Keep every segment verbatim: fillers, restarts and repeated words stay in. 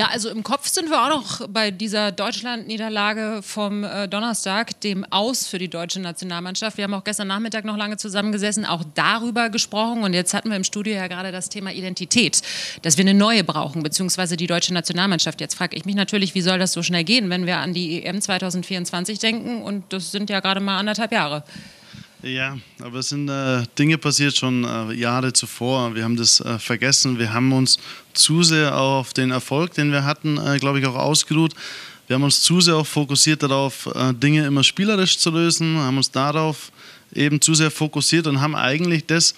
Ja, also im Kopf sind wir auch noch bei dieser Deutschland-Niederlage vom äh, Donnerstag, dem Aus für die deutsche Nationalmannschaft. Wir haben auch gestern Nachmittag noch lange zusammengesessen, auch darüber gesprochen. Und jetzt hatten wir im Studio ja gerade das Thema Identität, dass wir eine neue brauchen, beziehungsweise die deutsche Nationalmannschaft. Jetzt frage ich mich natürlich, wie soll das so schnell gehen, wenn wir an die E M zwanzig vierundzwanzig denken? Und das sind ja gerade mal anderthalb Jahre. Ja, aber es sind äh, Dinge passiert schon äh, Jahre zuvor. Wir haben das äh, vergessen. Wir haben uns zu sehr auf den Erfolg, den wir hatten, äh, glaube ich, auch ausgeruht. Wir haben uns zu sehr auch fokussiert darauf, äh, Dinge immer spielerisch zu lösen, haben uns darauf eben zu sehr fokussiert und haben eigentlich das,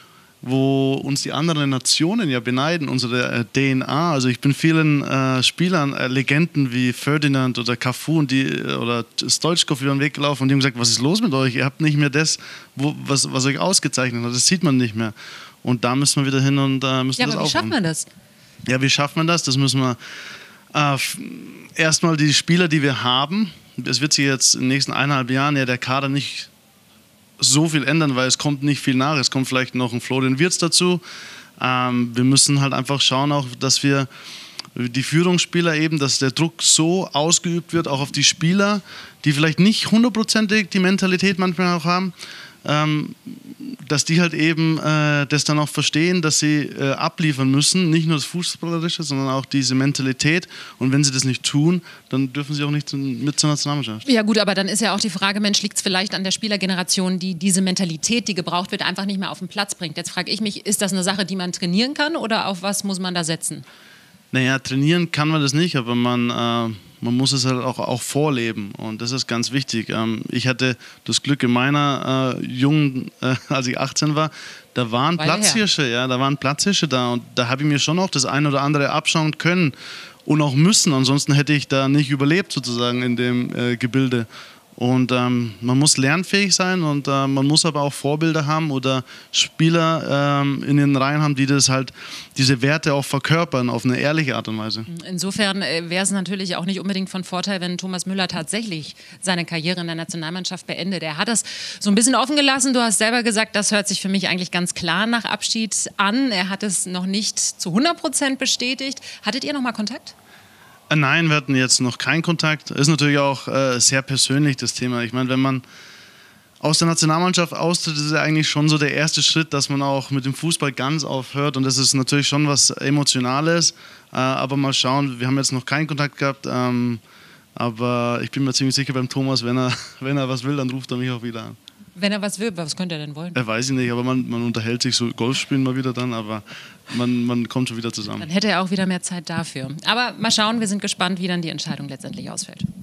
wo uns die anderen Nationen ja beneiden, unsere äh, D N A. Also ich bin vielen äh, Spielern, äh, Legenden wie Ferdinand oder Cafu und die, oder Stoichkov über den Weg gelaufen und die haben gesagt, was ist los mit euch? Ihr habt nicht mehr das, wo, was, was euch ausgezeichnet hat. Das sieht man nicht mehr. Und da müssen wir wieder hin und äh, müssen ja, das aber wie aufbauen. schaffen wir das? Ja, wie schaffen wir das? Das müssen wir äh, erstmal die Spieler, die wir haben. Es wird sich jetzt in den nächsten eineinhalb Jahren ja der Kader nicht so viel ändern, weil es kommt nicht viel nach. Es kommt vielleicht noch ein Florian Wirtz dazu. Ähm, wir müssen halt einfach schauen, auch, dass wir die Führungsspieler eben, dass der Druck so ausgeübt wird, auch auf die Spieler, die vielleicht nicht hundertprozentig die Mentalität manchmal auch haben, ähm, dass die halt eben äh, das dann auch verstehen, dass sie äh, abliefern müssen, nicht nur das Fußballerische, sondern auch diese Mentalität. Und wenn sie das nicht tun, dann dürfen sie auch nicht mit zur Nationalmannschaft. Ja gut, aber dann ist ja auch die Frage, Mensch, liegt es vielleicht an der Spielergeneration, die diese Mentalität, die gebraucht wird, einfach nicht mehr auf den Platz bringt? Jetzt frage ich mich, ist das eine Sache, die man trainieren kann oder auf was muss man da setzen? Naja, trainieren kann man das nicht, aber man... Äh, Man muss es halt auch, auch vorleben und das ist ganz wichtig. Ähm, ich hatte das Glück in meiner äh, jungen, äh, als ich achtzehn war, da waren Weile Platzhirsche, ja, da waren Platzhirsche da und da habe ich mir schon auch das ein oder andere abschauen können und auch müssen. Ansonsten hätte ich da nicht überlebt sozusagen in dem äh, Gebilde. Und ähm, man muss lernfähig sein und äh, man muss aber auch Vorbilder haben oder Spieler ähm, in den Reihen haben, die das halt, diese Werte auch verkörpern auf eine ehrliche Art und Weise. Insofern äh, wäre es natürlich auch nicht unbedingt von Vorteil, wenn Thomas Müller tatsächlich seine Karriere in der Nationalmannschaft beendet. Er hat das so ein bisschen offen gelassen. Du hast selber gesagt, das hört sich für mich eigentlich ganz klar nach Abschied an. Er hat es noch nicht zu hundert Prozent bestätigt. Hattet ihr noch mal Kontakt? Nein, wir hatten jetzt noch keinen Kontakt. Ist natürlich auch äh, sehr persönlich, das Thema. Ich meine, wenn man aus der Nationalmannschaft austritt, ist es eigentlich schon so der erste Schritt, dass man auch mit dem Fußball ganz aufhört. Und das ist natürlich schon was Emotionales. Äh, aber mal schauen, wir haben jetzt noch keinen Kontakt gehabt. Ähm, aber ich bin mir ziemlich sicher beim Thomas, wenn er, wenn er was will, dann ruft er mich auch wieder an. Wenn er was will, was könnte er denn wollen? Er weiß ich nicht, aber man, man unterhält sich so, Golf spielen mal wieder dann, aber man, man kommt schon wieder zusammen. Dann hätte er auch wieder mehr Zeit dafür. Aber mal schauen, wir sind gespannt, wie dann die Entscheidung letztendlich ausfällt.